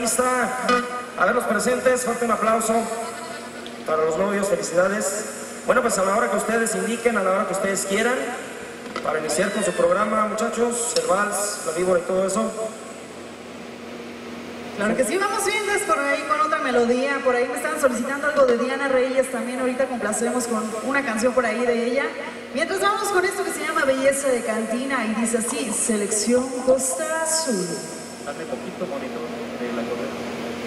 lista. A ver los presentes, fuerte un aplauso para los novios, felicidades. Bueno, pues a la hora que ustedes indiquen, a la hora que ustedes quieran, para iniciar con su programa, muchachos, el vals, la víbora y todo eso. Claro que sí, vamos viendo por ahí con otra melodía. Por ahí me están solicitando algo de Diana Reyes también. Ahorita complacemos con una canción por ahí de ella. Mientras vamos con esto que se llama Belleza de Cantina y dice así, Selección Costa Azul. Dale poquito monitor de la corriente.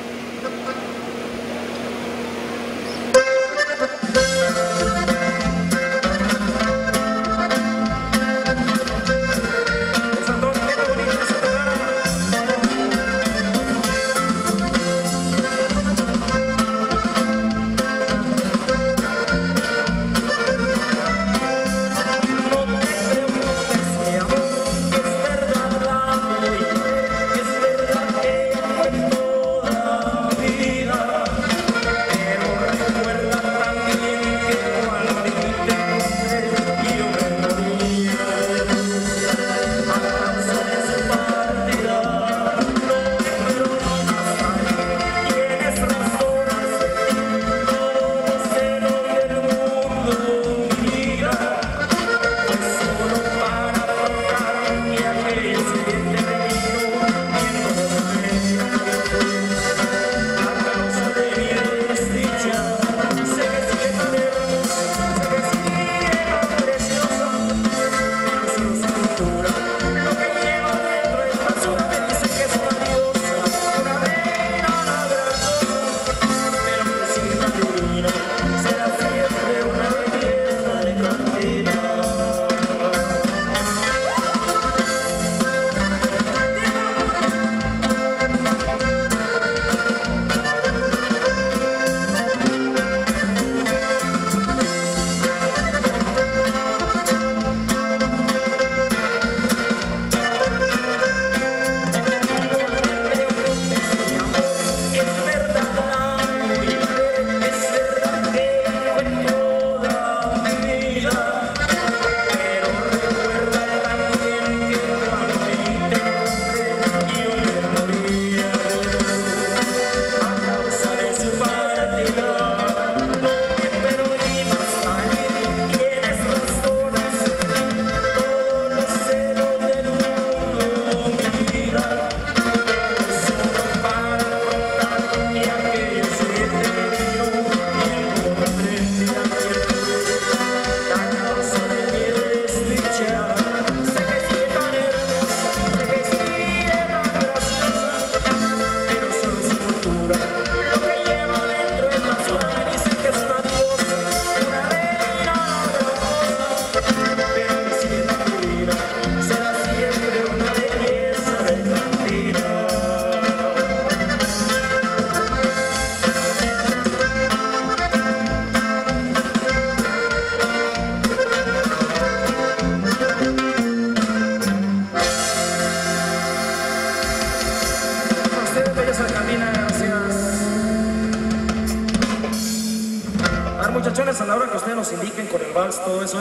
Muchachones, a la hora que ustedes nos indiquen con el vals, todo eso,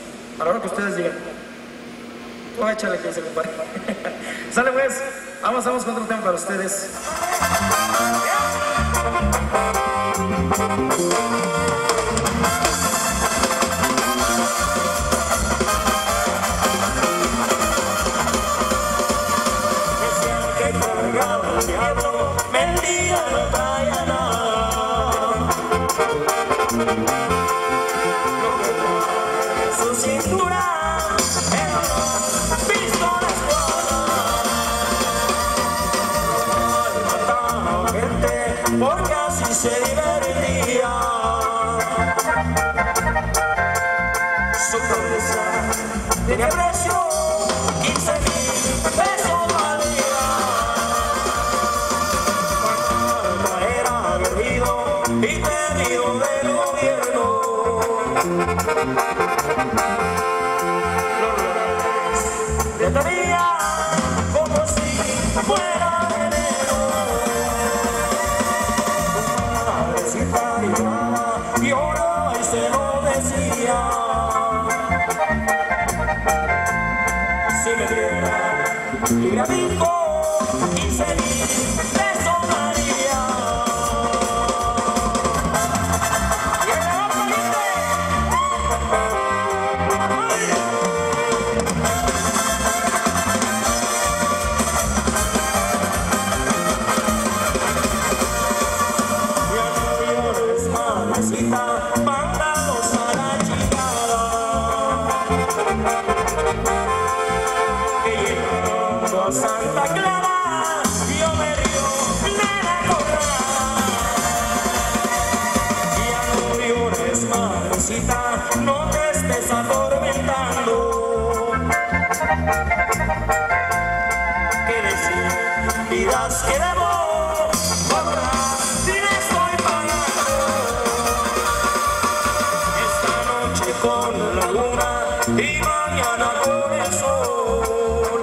a la hora que ustedes digan, tú échale que se compadre. Sale pues, vamos con otro tema para ustedes. Su cintura en una pistola mataba gente porque así se divertía. Su cabeza tenía precio 15.000 pesos valía. Mamá era aguerrido y temido del gobierno. Los le tenía como si fuera veneno. Madrecita lloraba y lloraba y se lo decía. Si me diera, y me dijo 15.000 pesos más. a Santa Clara, yo me río de la corra. Ya no llores, madrecita, no te estés atormentando. Que decidas que debo cobrar si le estoy pagando. Esta noche con la luna y mañana con el sol.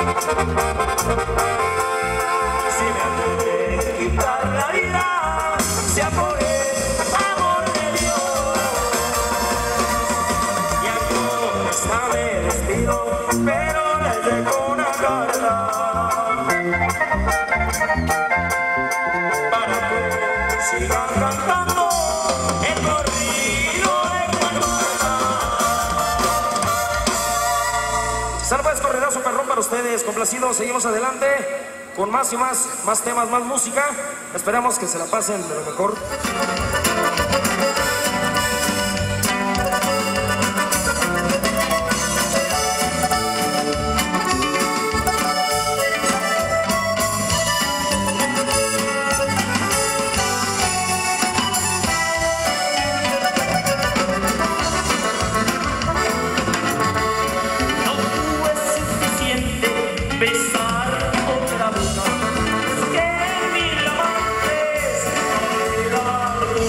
Si me han de quitar la vida, sea por el amor de Dios. Ya con esta me despido, pero les dejo una carta para que sigan cantando el corrido de Guanajuato. Sale pues, corridazo perrón para ustedes, complacidos, seguimos adelante con más y más temas, más música. Esperamos que se la pasen de lo mejor. Besar otra boca, que mil amantes no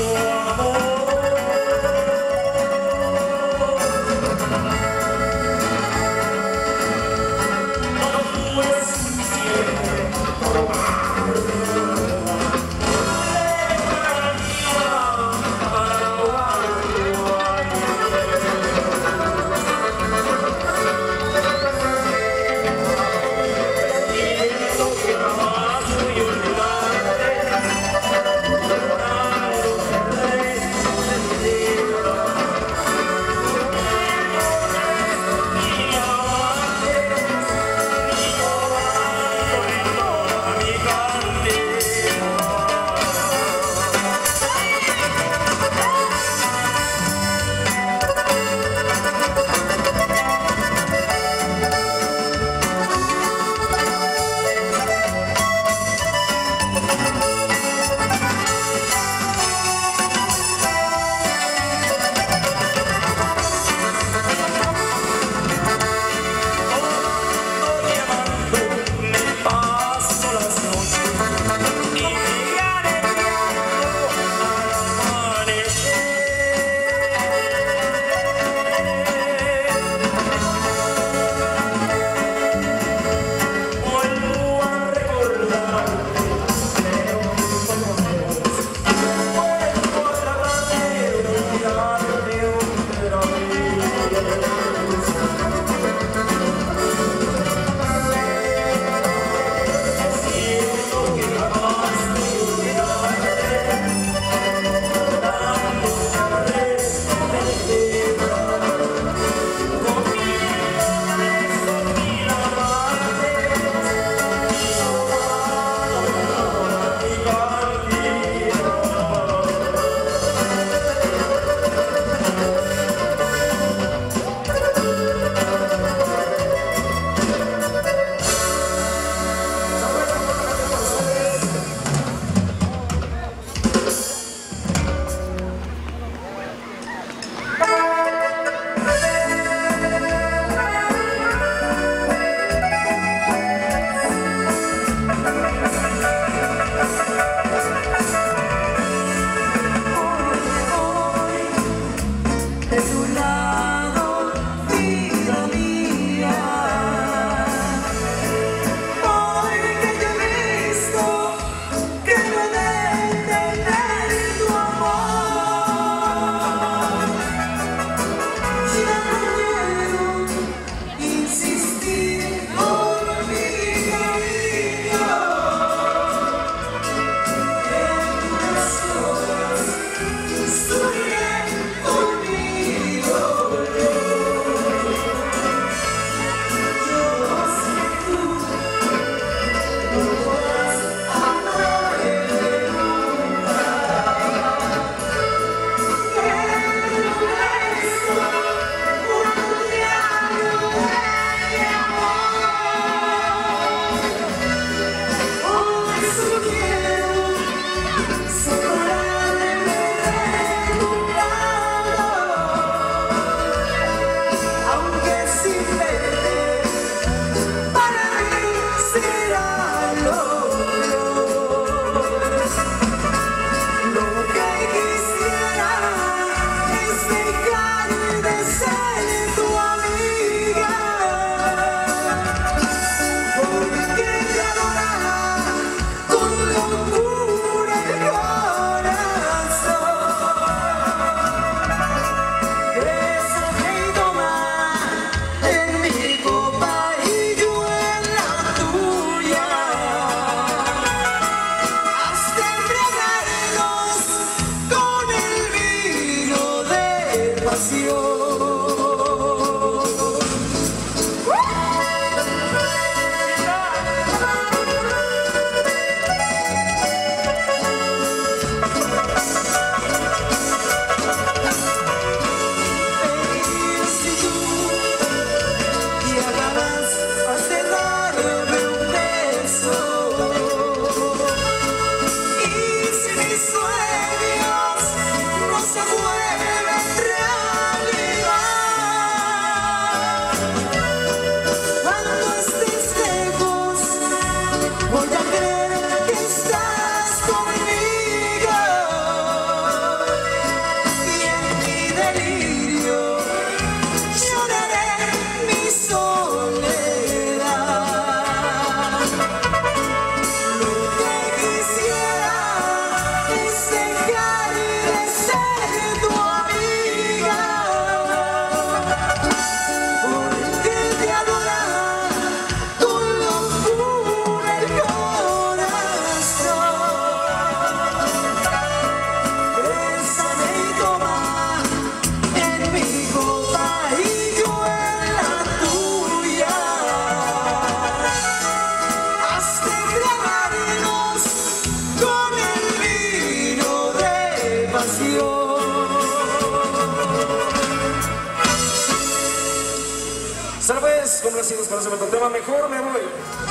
¿Sabes? Complacidos con ese otro tema, mejor me voy.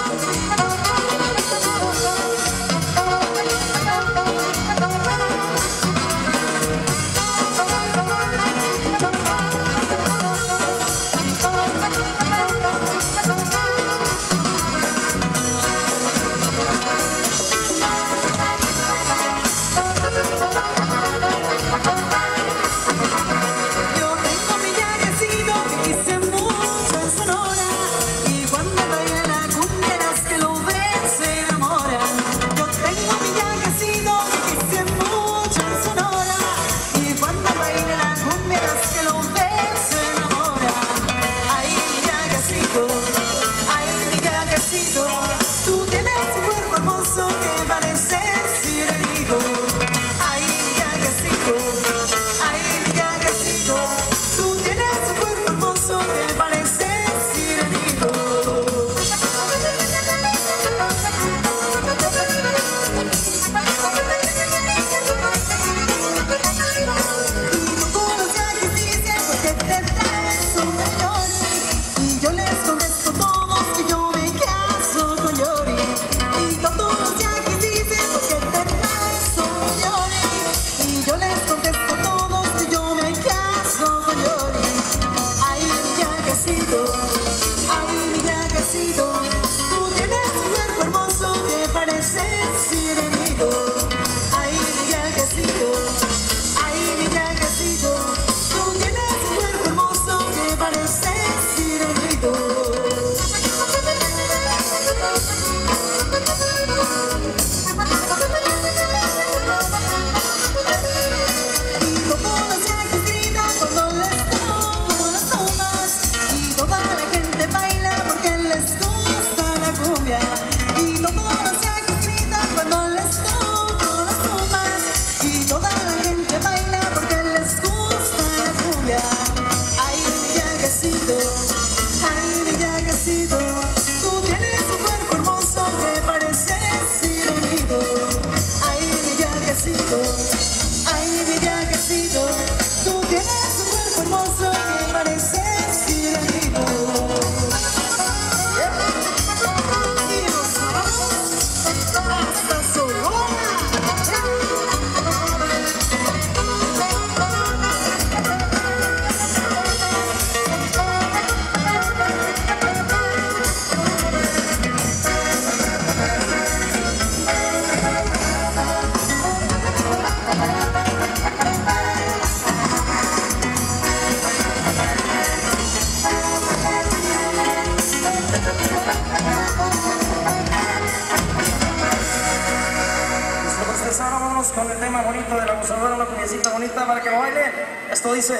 Con el tema bonito de la abusadora, una cumbiecita bonita para que bailen. Esto dice: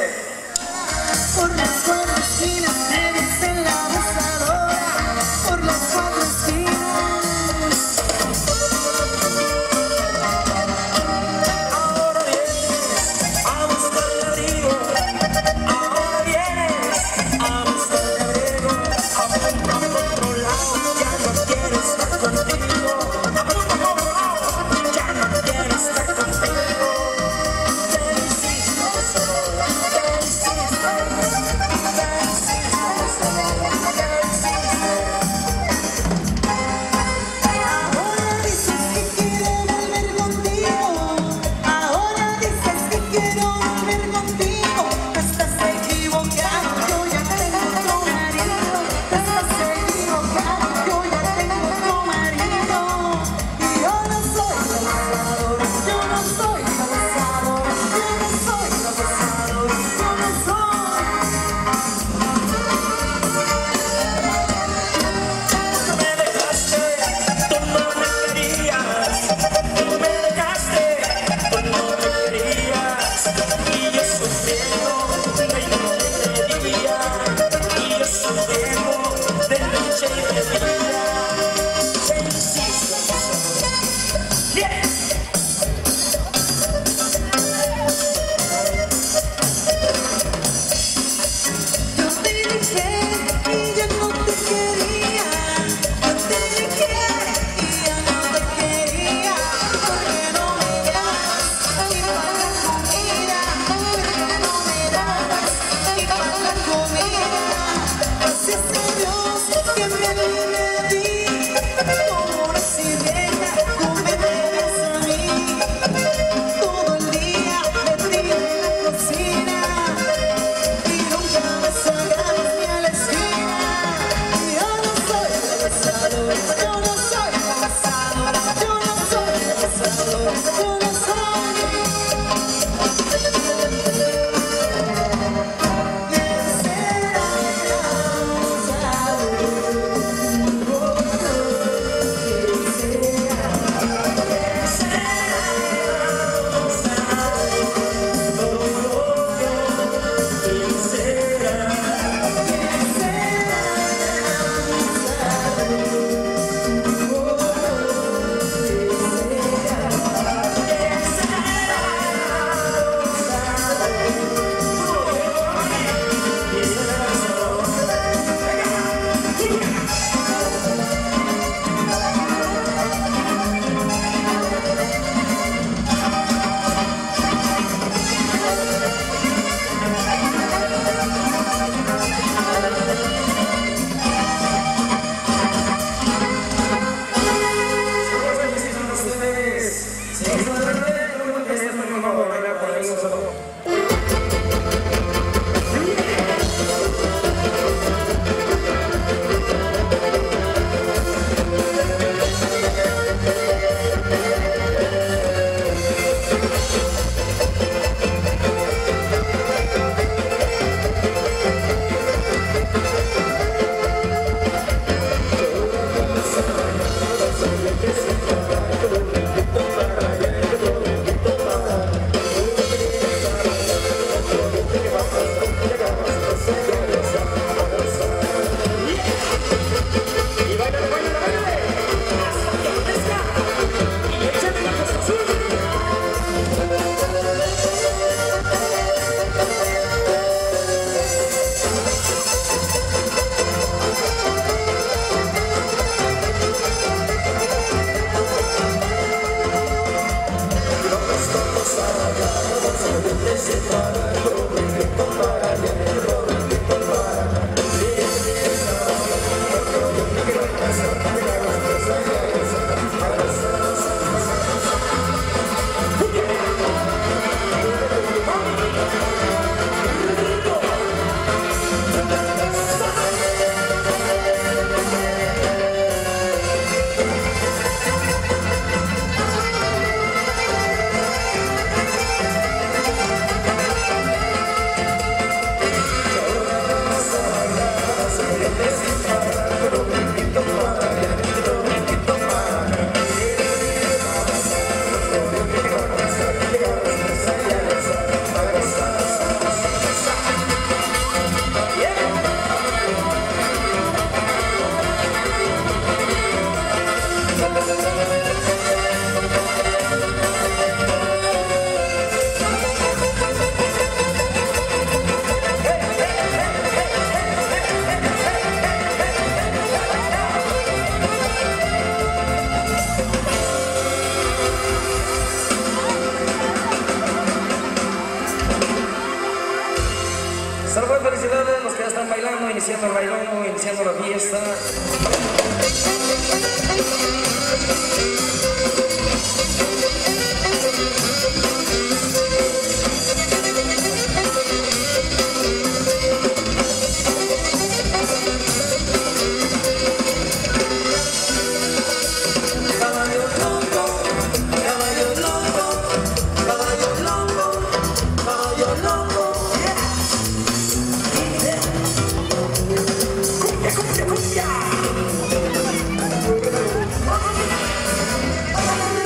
por las cuatro esquinas me dicen la abusadora, por las cuatro esquinas. Ahora vienes a buscar el abrigo, Saludos, felicidades a los que ya están bailando, iniciando el bailón, iniciando la fiesta. ¡Cumbia!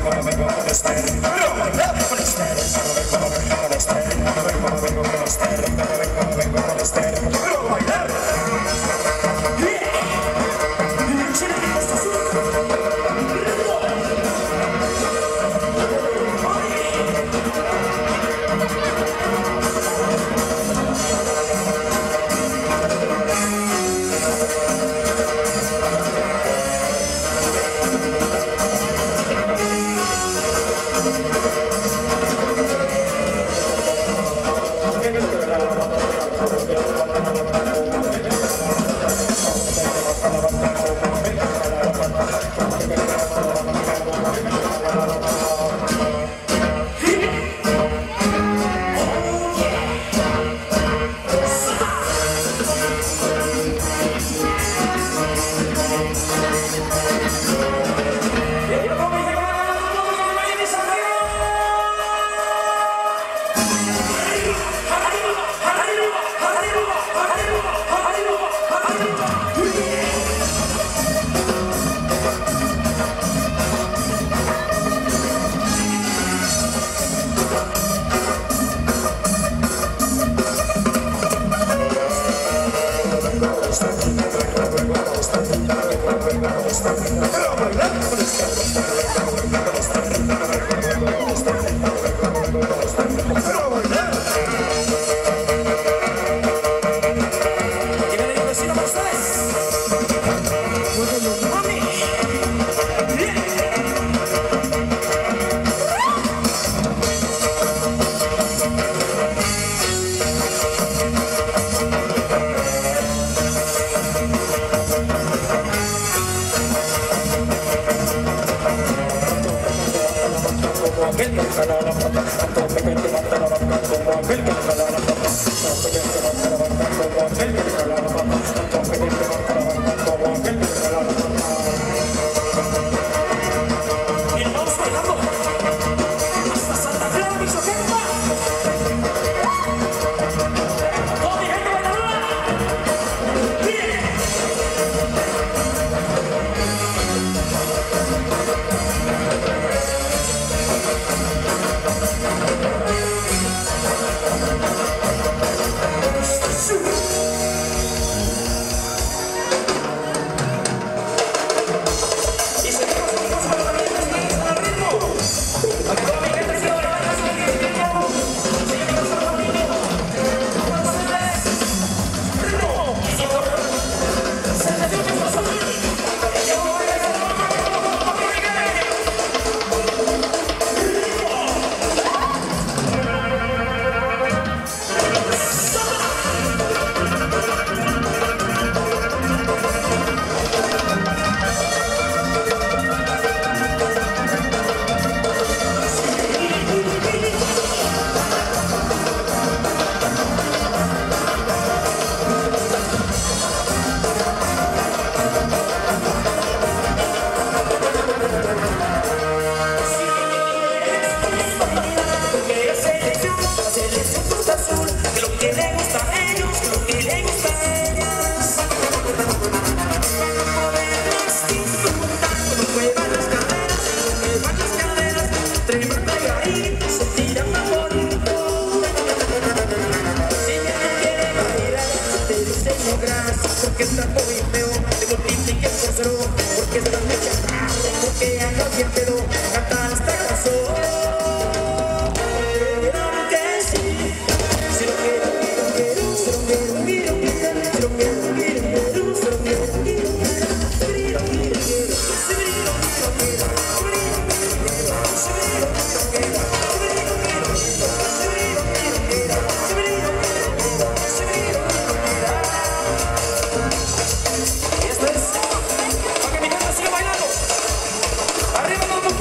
Arriba, vamos.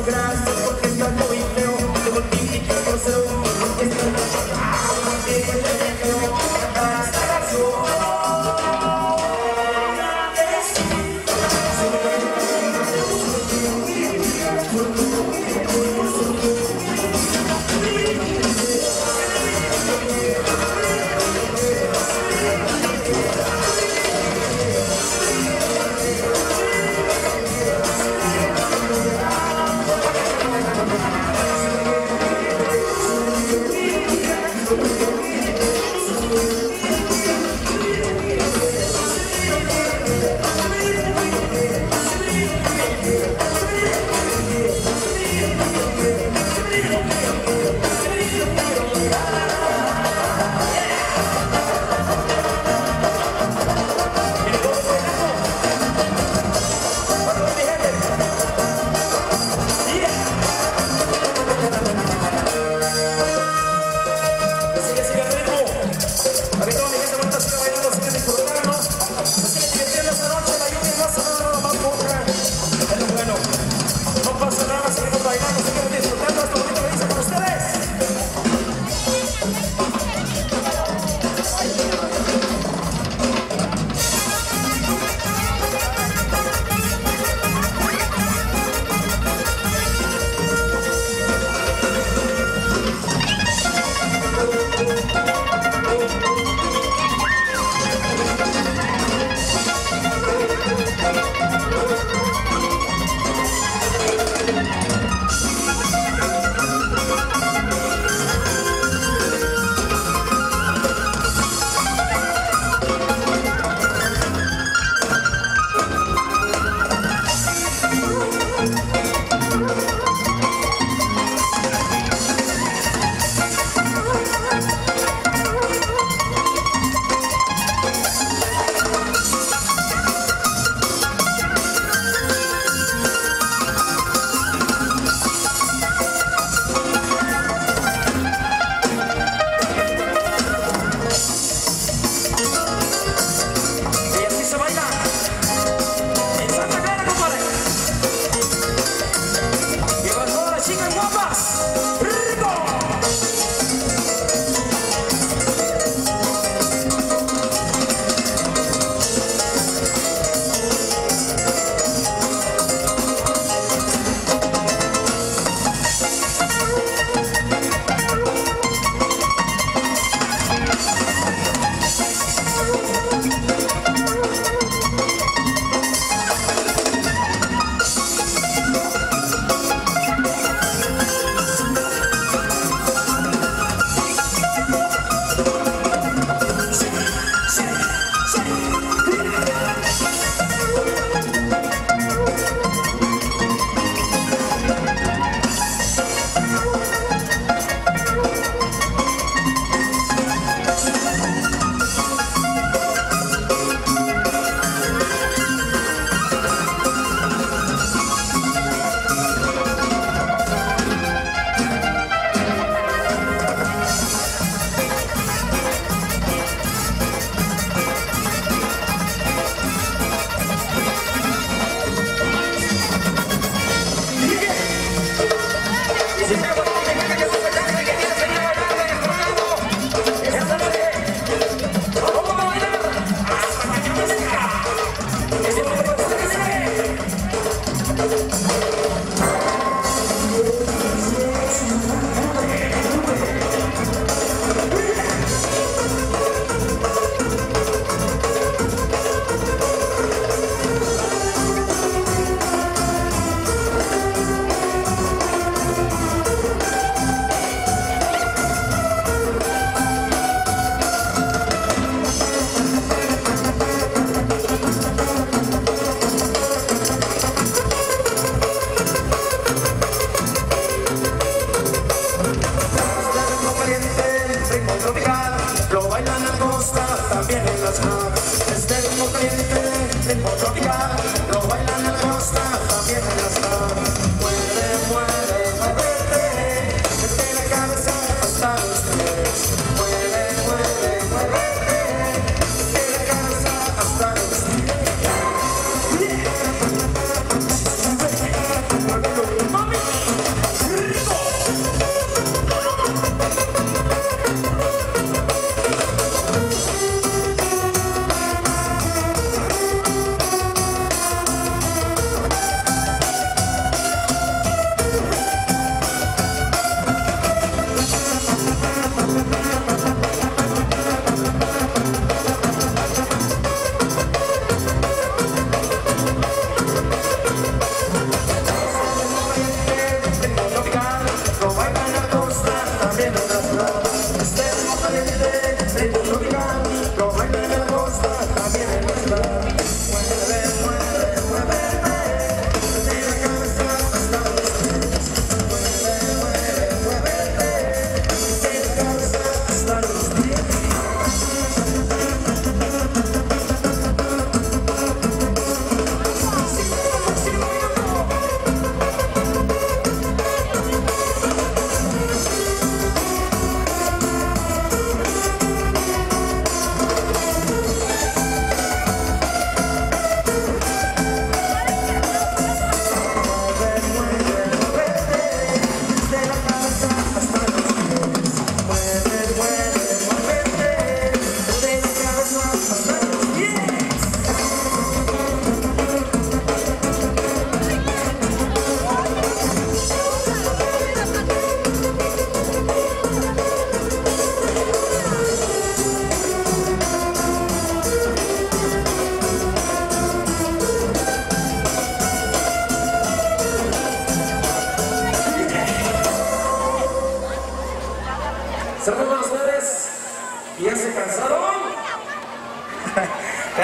gracias porque estás muy feo. Te multiplico por cero, porque estás muy feo. Te feo, cantar esta canción.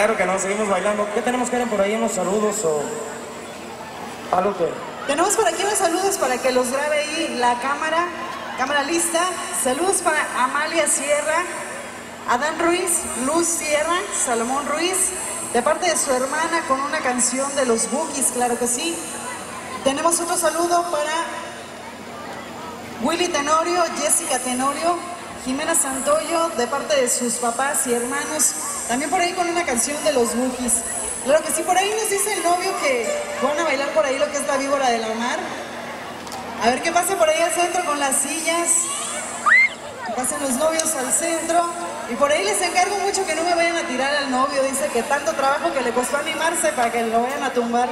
Claro que no, seguimos bailando. ¿Qué tenemos que ver por ahí? ¿Unos saludos o algo que...? Tenemos por aquí unos saludos para que los grabe ahí la cámara. Cámara lista. Saludos para Amalia Sierra, Adán Ruiz, Luz Sierra, Salomón Ruiz, de parte de su hermana con una canción de los Bookies, claro que sí. Tenemos otro saludo para Willy Tenorio, Jessica Tenorio, Jimena Santoyo, de parte de sus papás y hermanos, también por ahí con una canción de los Bookies. Claro que sí, por ahí nos dice el novio que van a bailar por ahí lo que es la víbora de la mar. A ver qué pasa por ahí al centro con las sillas. Que pasen los novios al centro. Y por ahí les encargo mucho que no me vayan a tirar al novio. Dice que tanto trabajo que le costó animarse para que lo vayan a tumbar.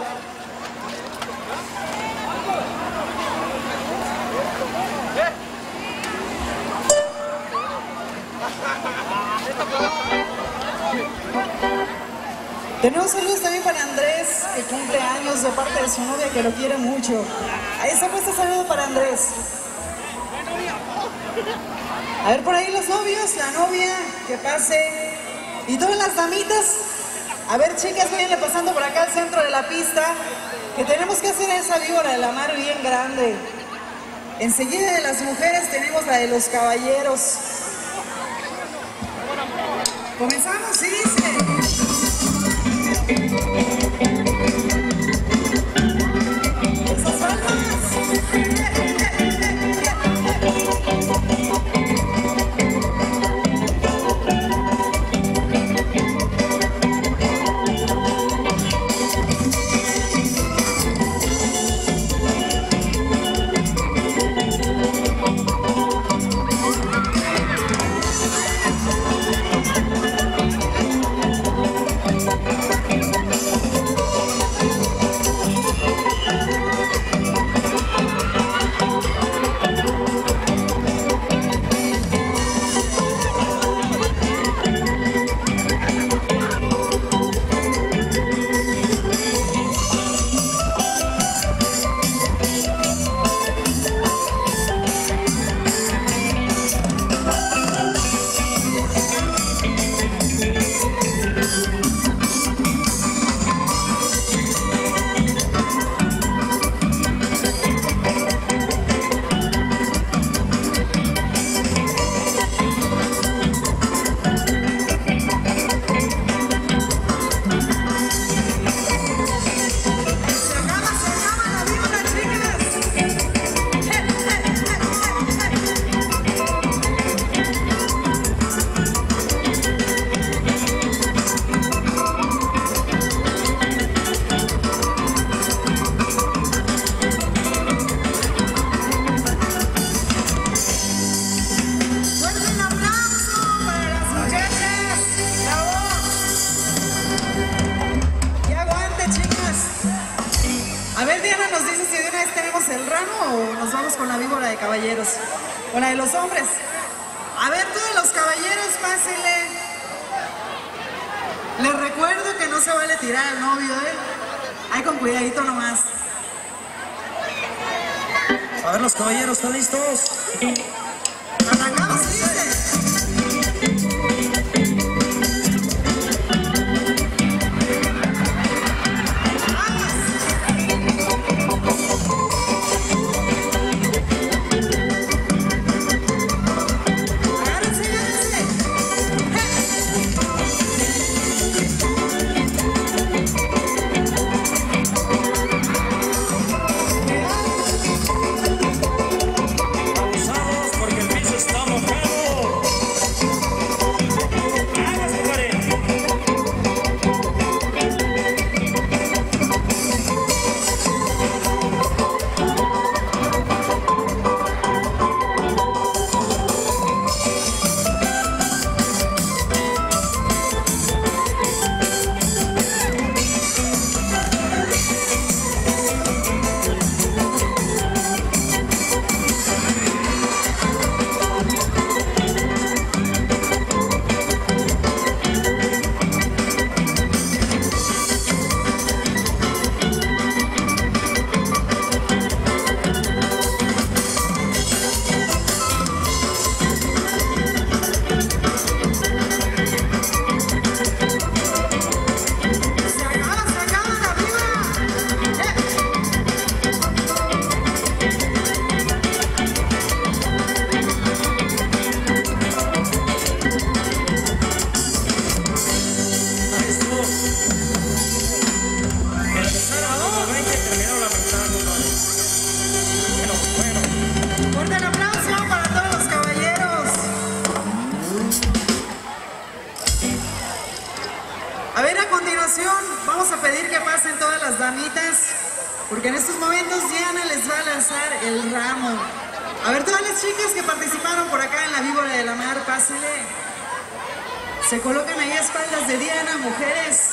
Tenemos saludos también para Andrés, que cumple años de parte de su novia, que lo quiere mucho. Ahí está puesto saludo para Andrés. A ver por ahí los novios, la novia, que pase. Y todas las damitas. A ver, chicas, vayanle pasando por acá al centro de la pista, que tenemos que hacer esa víbora de la mar bien grande. Enseguida de las mujeres tenemos la de los caballeros. Comenzamos, sí, dice. Esas palmas. Con la de los hombres. A ver, todos los caballeros, pásenle. Les recuerdo que no se vale tirar al novio, ¿eh? Ahí con cuidadito nomás. A ver, los caballeros, ¿están listos? Arrancamos, dice. rositas, porque en estos momentos Diana les va a lanzar el ramo. A ver, todas las chicas que participaron por acá en la Víbora de la Mar, pásenle. Se colocan ahí a espaldas de Diana, mujeres.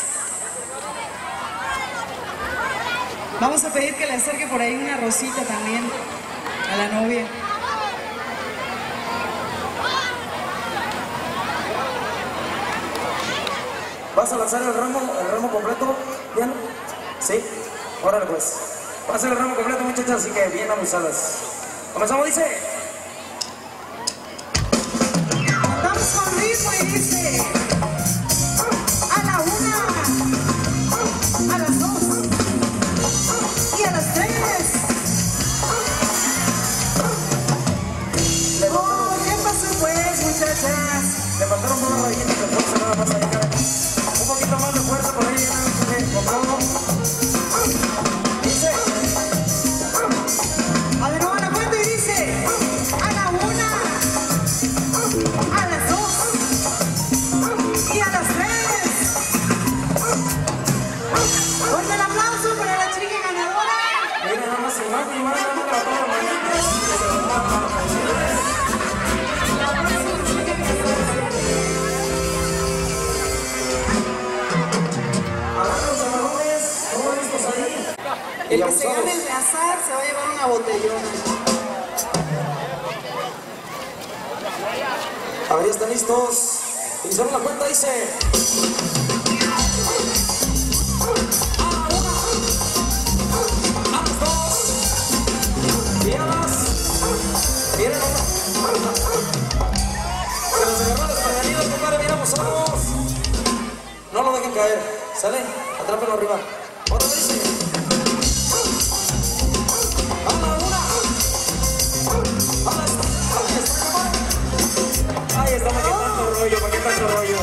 Vamos a pedir que le acerque por ahí una rosita también a la novia. ¿Vas a lanzar el ramo completo, Diana? Sí, órale pues. Va a ser el ramo completo, muchachas, así que bien abusadas. Comenzamos, dice. Vamos con ritmo y dice: a la 1, a las 2 y a las 3. Oh, ¿qué pasó pues, muchachas? Le faltaron dos rayitas de fuerza nada más ahí, cara. Un poquito más de fuerza por ahí, con todo. Dice. A ver, no, la cuenta y dice: a la 1, a las 2 y a las 3. Fuerte el aplauso para la chica ganadora. Mira, nada más y más, nada más para toda la mañana. El que se gane el azar se va a llevar una botellona. A ver, ya están listos. Iniciaron la cuenta, dice. A los 2. Vienen. Se los agarró desprevenidos, compadre. Bien abusados. No lo dejen caer. ¿Sale? Atrápenlo arriba. Otra vez dice. Ahí está, ¿para qué tanto rollo? ¿Para qué tanto rollo?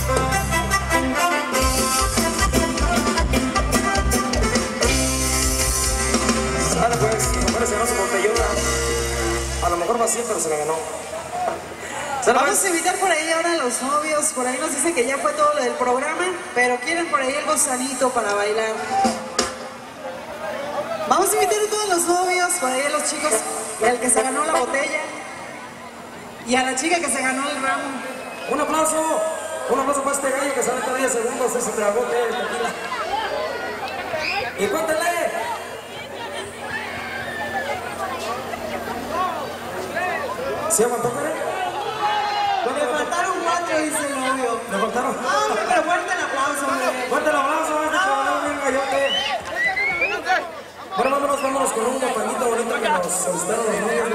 Sale pues, compadre, se ganó su botellona. A lo mejor vacía, pero se la ganó. Vamos a invitar por ahí ahora a los novios. Por ahí nos dicen que ya fue todo lo del programa, pero quieren por ahí algo sanito para bailar. Vamos a invitar a todos los novios, por ahí a los chicos, y al que se ganó la botella, y a la chica que se ganó el ramo. Un aplauso para este gallo que sale cada 10 segundos ese tragote de tequila. Y cuéntale. ¿Sí aguantó, Karen? Me faltaron 4, dice el novio. ¿Le faltaron? No, pero fuerte el aplauso, hombre. Fuerte el aplauso, este cabrón, bien gallote. Bueno, vámonos con un compañito bonito que nos solicitaron los novios.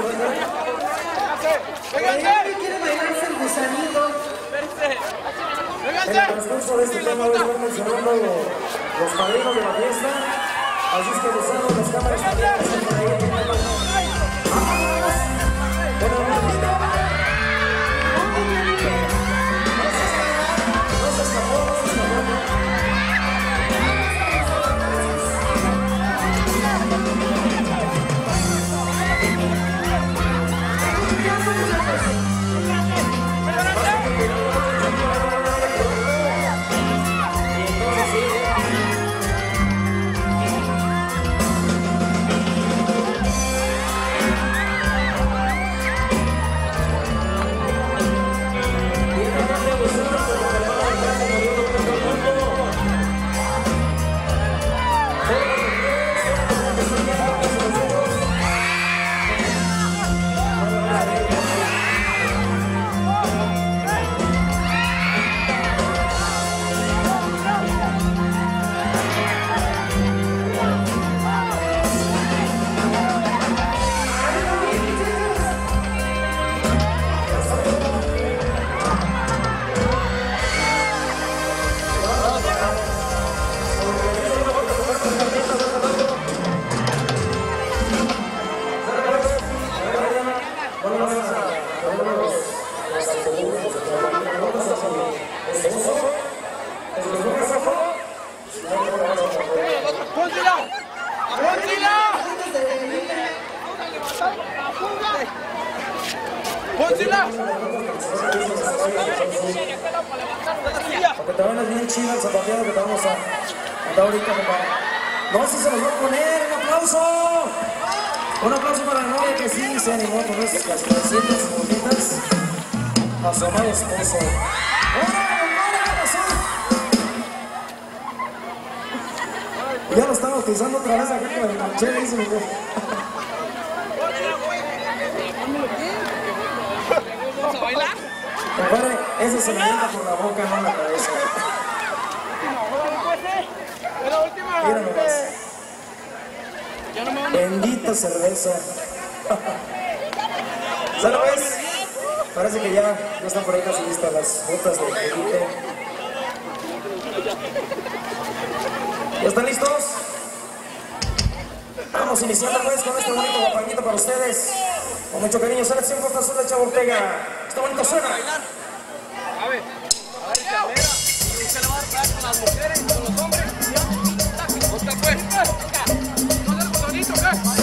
¿Alguien quiere bailarse el gusanito? En el transcurso de este tema voy a estar mencionando los padrinos de la fiesta. Así es que gozando las cámaras también que están por ahí. ¡Vámonos! Bueno, no se escapó. Porque también es bien chido el zapateado que te vamos a dar ahorita, compadre. No, si se los voy a poner. ¡Un aplauso! Un aplauso para la novia que sí se animó con esas canciones bonitas a su amado esposo. Ya lo están bautizando otra vez acá con el manchero, dice mi güey. ¿Vamos a bailar? Compadre, eso se me entra por la boca, no en la cabeza. Mira nomás. Bendita cerveza. ¿Sabes? Parece que ya están por ahí casi listas las botas de Felipe. ¿Ya están listos? Vamos iniciando pues con este bonito guapanguito para ustedes. Con mucho cariño, selección Costa Azul de Chavo Ortega. Este bonito suena. A ver, cadera. Y usted le va a dar con las mujeres y con los hombres. Otra pues. Con el botonito,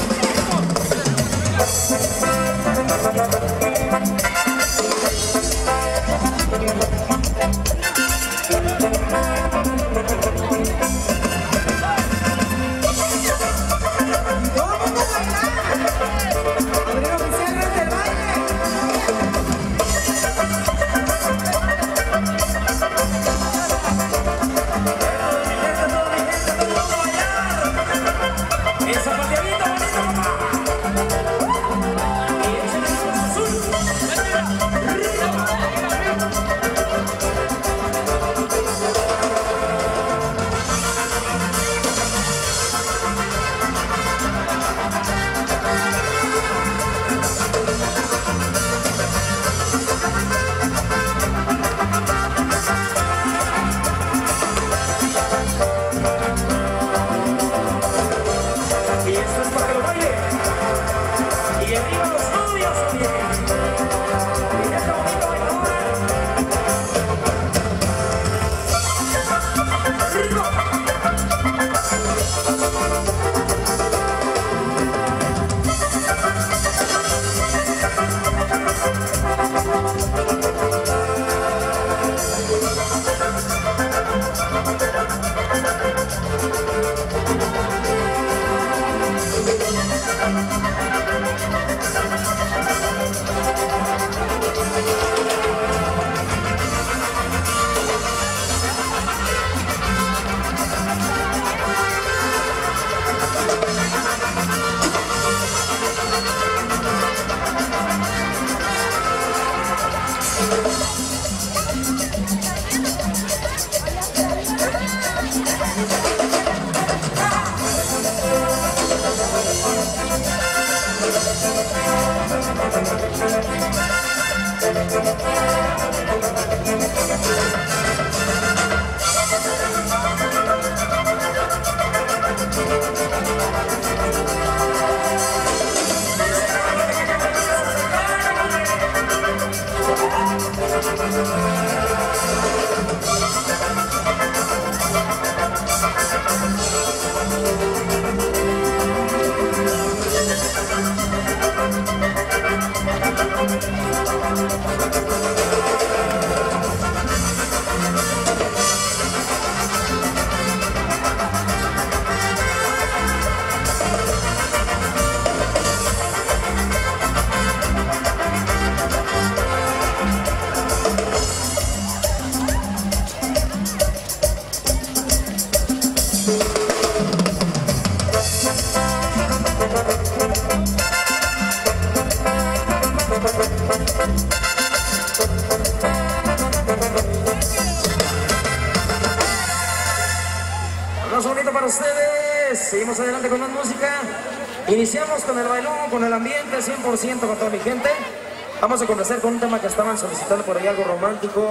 Seguimos adelante con más música. Iniciamos con el bailón, con el ambiente, 100% con toda mi gente. Vamos a comenzar con un tema que estaban solicitando por ahí, algo romántico.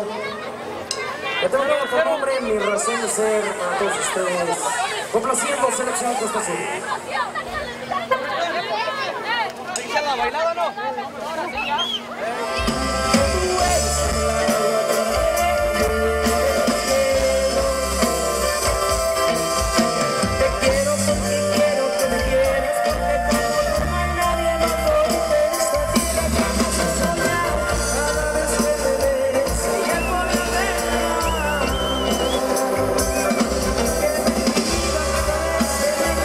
Que tengo por nombre, Mi Razón de Ser, para todos ustedes. Complaciendo Selección Costa Azul. ¿La bailada o no? Thank you.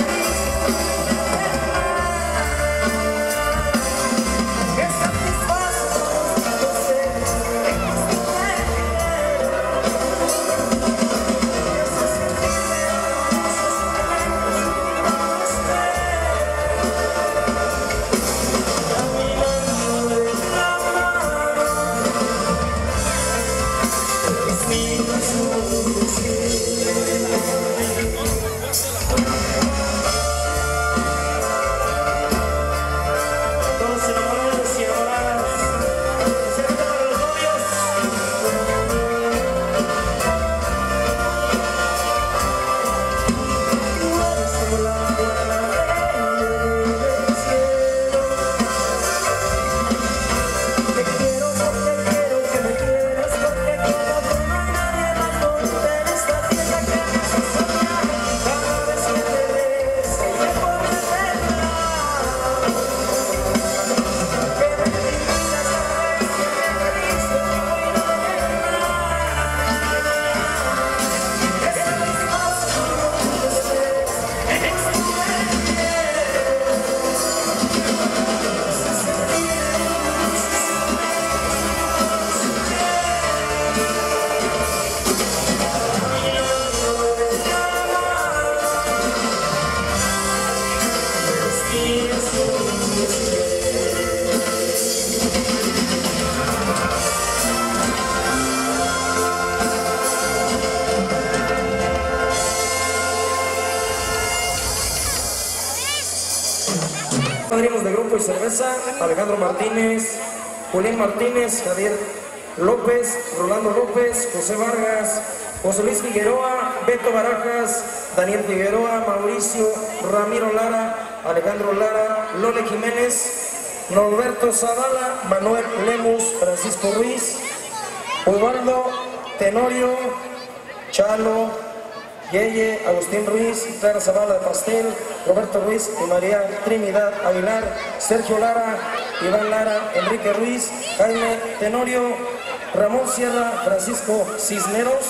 madrinos de grupo y cerveza: Alejandro Martínez, Julián Martínez, Javier López, Rolando López, José Vargas, José Luis Figueroa, Beto Barajas, Daniel Figueroa, Mauricio, Ramiro Lara, Alejandro Lara, Lole Jiménez, Norberto Zavala, Manuel Lemus, Francisco Ruiz, Ubaldo Tenorio, Chalo, Yeye, Agustín Ruiz, Clara Zavala de Pastel, Roberto Ruiz y María Trinidad Aguilar, Sergio Lara, Iván Lara, Enrique Ruiz, Jaime Tenorio, Ramón Sierra, Francisco Cisneros,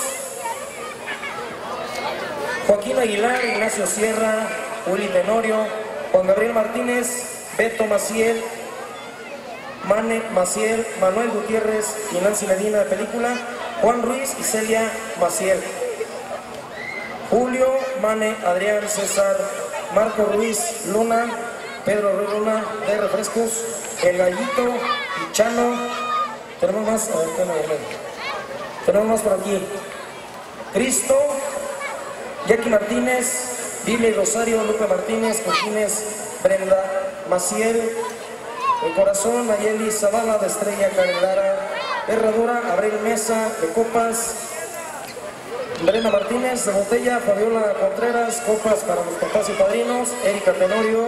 Joaquín Aguilar, Ignacio Sierra, Willy Tenorio, Juan Gabriel Martínez, Beto Maciel, Mane Maciel, Manuel Gutiérrez y Nancy Medina de película, Juan Ruiz y Celia Maciel, Julio, Mane, Adrián, César, Marco Ruiz, Luna, Pedro Ruiz Luna de Refrescos, El Gallito y Chano. Tenemos más, a ver, tenemos más por aquí. Cristo, Jackie Martínez, Billy Rosario, Lupe Martínez, Cojines, Brenda Maciel, El Corazón, Nayeli Zavala de Estrella, Karen Lara, Herradura, Abril Mesa de Copas, Brenda Martínez de Botella, Fabiola Contreras, Copas para los papás y padrinos, Erika Tenorio.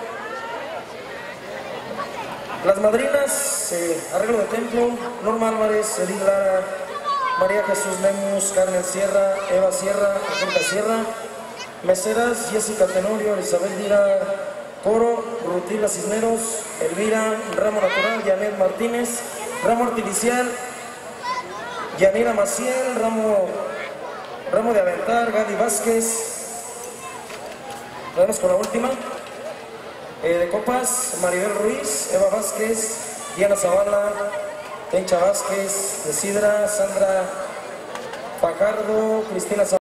Las madrinas, Arreglo de Templo, Norma Álvarez, Edith Lara, María Jesús Lemus, Carmen Sierra, Eva Sierra, Angélica Sierra. Meseras, Jessica Tenorio, Elizabeth Dira, Coro, Rutila Cisneros, Elvira, Ramo Natural, Janet Martínez, Ramo Artificial, Yanira Maciel, Ramo de Aventar, Gadi Vázquez. Vamos con la última. De Copas, Maribel Ruiz, Eva Vázquez, Diana Zavala, Tencha Vázquez, de Sidra, Sandra Fajardo, Cristina Zavala.